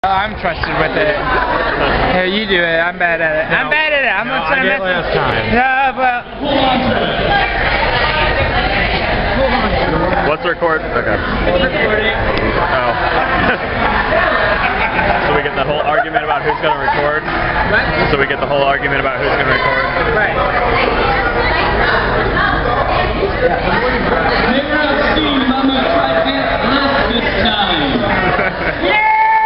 I'm trusted with it. Here, you do it. I'm bad at it. I'm bad at it. I'm no, not trying to mess last time. No, but... What's the record? Okay. Oh. So we get the whole argument about who's going to record? What? So we get the whole argument about who's going to record? Right. Hey, we're Steve. I'm going to try to dance less this time. Yeah!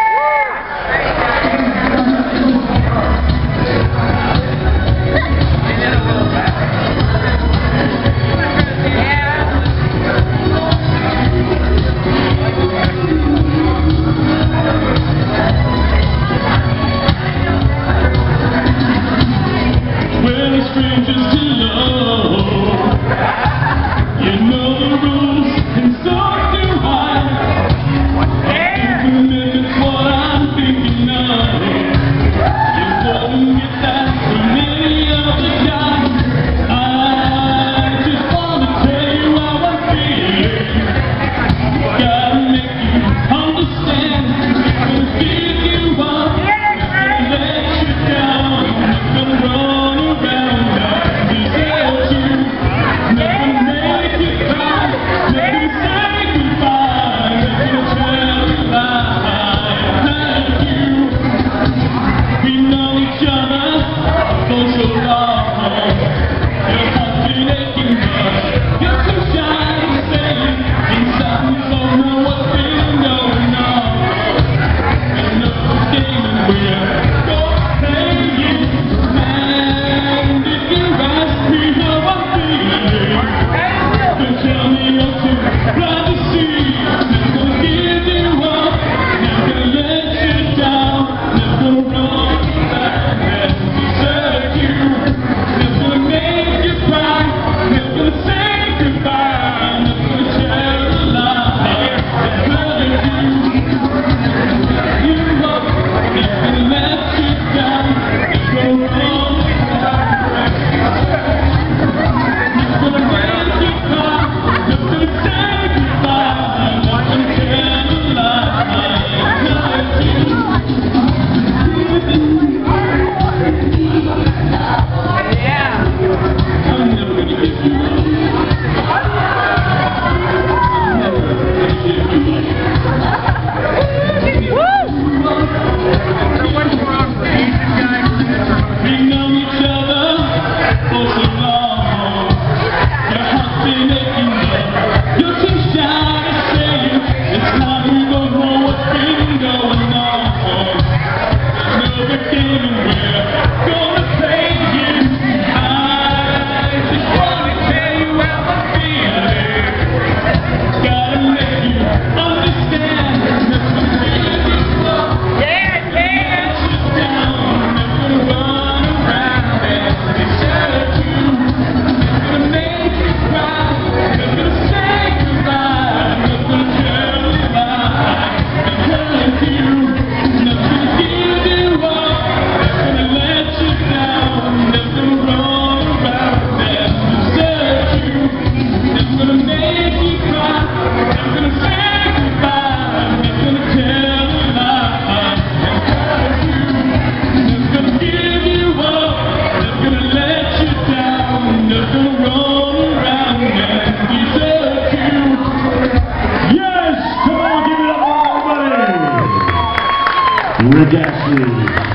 Rick Ashley.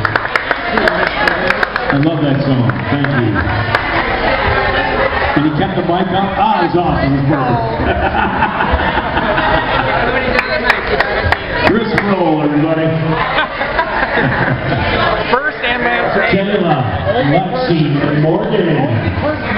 I love that song. Thank you. And he kept the mic up. Ah, it's off. It was perfect. Chris Roll, everybody. First and last name. Taylor, Lexi, Morgan.